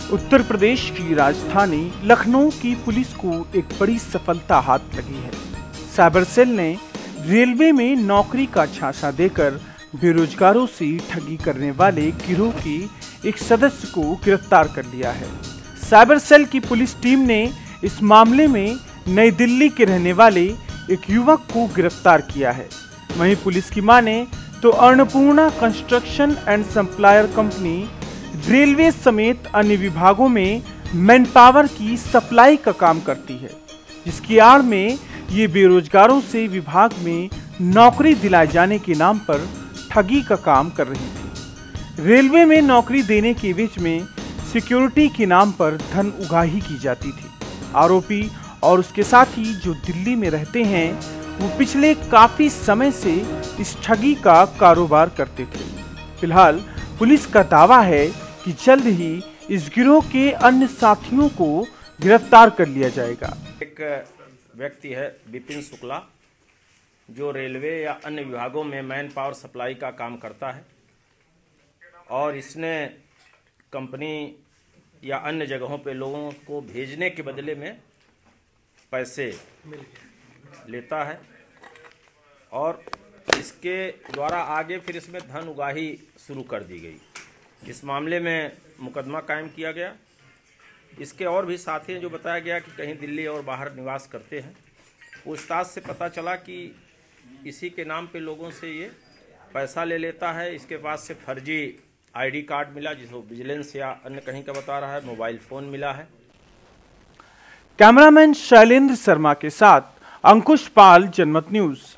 उत्तर प्रदेश की राजधानी लखनऊ की पुलिस को एक बड़ी सफलता हाथ लगी है। साइबर सेल ने रेलवे में नौकरी का झांसा देकर बेरोजगारों से ठगी करने वाले गिरोह के एक सदस्य को गिरफ्तार कर लिया है। साइबर सेल की पुलिस टीम ने इस मामले में नई दिल्ली के रहने वाले एक युवक को गिरफ्तार किया है। वहीं पुलिस की माने तो Annapurna construction and supplier company railway समेत अन्य विभागों में मैन पावर की सप्लाई का काम करती है, जिसकी आड़ में ये बेरोजगारों से विभाग में नौकरी दिलाए जाने के नाम पर ठगी का काम कर रही थी। रेलवे में नौकरी देने के बीच में सिक्योरिटी के नाम पर धन उगाही की जाती थी। आरोपी और उसके साथी जो दिल्ली में रहते हैं, वो पिछले काफी समय से इस ठगी का कारोबार करते थे। फिलहाल पुलिस का दावा है कि जल्द ही इस गिरोह के अन्य साथियों को गिरफ्तार कर लिया जाएगा। एक व्यक्ति है विपिन शुक्ला, जो रेलवे या अन्य विभागों में मैन पावर सप्लाई का काम करता है और इसने कंपनी या अन्य जगहों पे लोगों को भेजने के बदले में पैसे लेता है और इसके द्वारा आगे फिर इसमें धन उगाही शुरू कर दी गई। इस मामले में मुकदमा कायम किया गया। इसके और भी साथी हैं जो बताया गया कि कहीं दिल्ली और बाहर निवास करते हैं। पूछताछ से पता चला कि इसी के नाम पे लोगों से ये पैसा ले लेता है। इसके पास से फर्जी आईडी कार्ड मिला, जिसको विजिलेंस या अन्य कहीं का बता रहा है, मोबाइल फोन मिला है। कैमरामैन शैलेंद्र शर्मा के साथ अंकुश पाल, जनमत न्यूज।